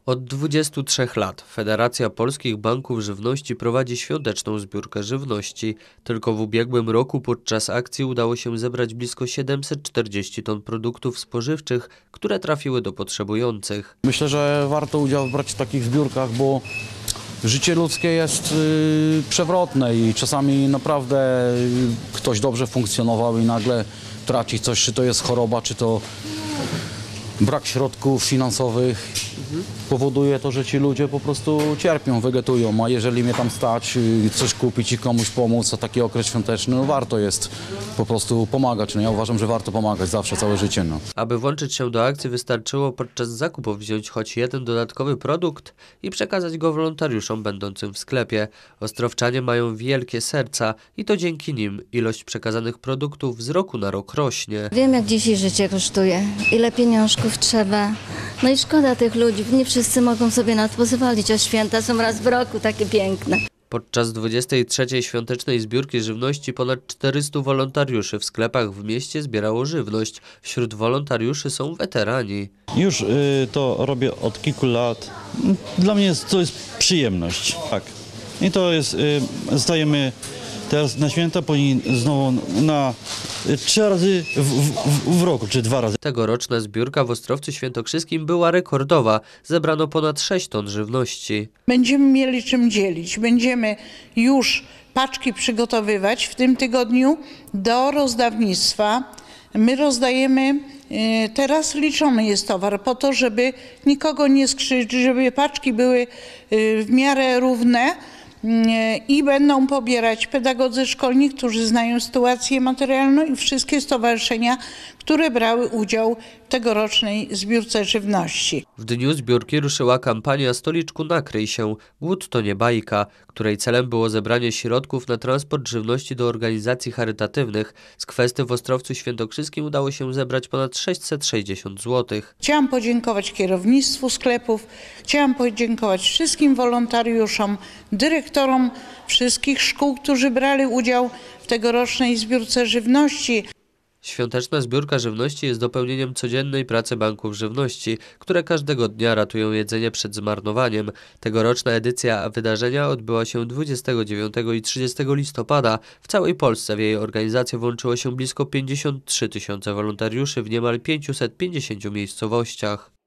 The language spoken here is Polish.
Od 23 lat Federacja Polskich Banków Żywności prowadzi świąteczną zbiórkę żywności. Tylko w ubiegłym roku podczas akcji udało się zebrać blisko 740 ton produktów spożywczych, które trafiły do potrzebujących. Myślę, że warto udział brać w takich zbiórkach, bo życie ludzkie jest przewrotne i czasami naprawdę ktoś dobrze funkcjonował i nagle traci coś, czy to jest choroba, czy to brak środków finansowych. Powoduje to, że ci ludzie po prostu cierpią, wegetują, a jeżeli mnie tam stać, coś kupić i komuś pomóc, a taki okres świąteczny, no warto jest po prostu pomagać. No ja uważam, że warto pomagać zawsze, całe życie. No. Aby włączyć się do akcji, wystarczyło podczas zakupów wziąć choć jeden dodatkowy produkt i przekazać go wolontariuszom będącym w sklepie. Ostrowczanie mają wielkie serca i to dzięki nim ilość przekazanych produktów z roku na rok rośnie. Wiem, jak dzisiaj życie kosztuje, ile pieniążków trzeba. No i szkoda tych ludzi, nie wszyscy mogą sobie na to pozwolić, a święta są raz w roku takie piękne. Podczas 23. świątecznej zbiórki żywności ponad 400 wolontariuszy w sklepach w mieście zbierało żywność. Wśród wolontariuszy są weterani. Już to robię od kilku lat. Dla mnie to jest przyjemność. Tak. I to jest, zdajemy teraz na święta, później znowu na 3 razy w roku, czy 2 razy. Tegoroczna zbiórka w Ostrowcu Świętokrzyskim była rekordowa. Zebrano ponad 6 ton żywności. Będziemy mieli czym dzielić. Będziemy już paczki przygotowywać w tym tygodniu do rozdawnictwa. My rozdajemy, teraz liczony jest towar po to, żeby nikogo nie skrzywdzić, żeby paczki były w miarę równe. I będą pobierać pedagodzy szkolni, którzy znają sytuację materialną i wszystkie stowarzyszenia, które brały udział w tegorocznej zbiórce żywności. W dniu zbiórki ruszyła kampania Stoliczku nakryj się, głód to nie bajka, której celem było zebranie środków na transport żywności do organizacji charytatywnych. Z kwestii w Ostrowcu Świętokrzyskim udało się zebrać ponad 660 zł. Chciałam podziękować kierownictwu sklepów, chciałam podziękować wszystkim wolontariuszom, dyrektorom wszystkich szkół, którzy brali udział w tegorocznej zbiórce żywności. Świąteczna zbiórka żywności jest dopełnieniem codziennej pracy banków żywności, które każdego dnia ratują jedzenie przed zmarnowaniem. Tegoroczna edycja wydarzenia odbyła się 29 i 30 listopada. W całej Polsce w jej organizację włączyło się blisko 53 000 wolontariuszy w niemal 550 miejscowościach.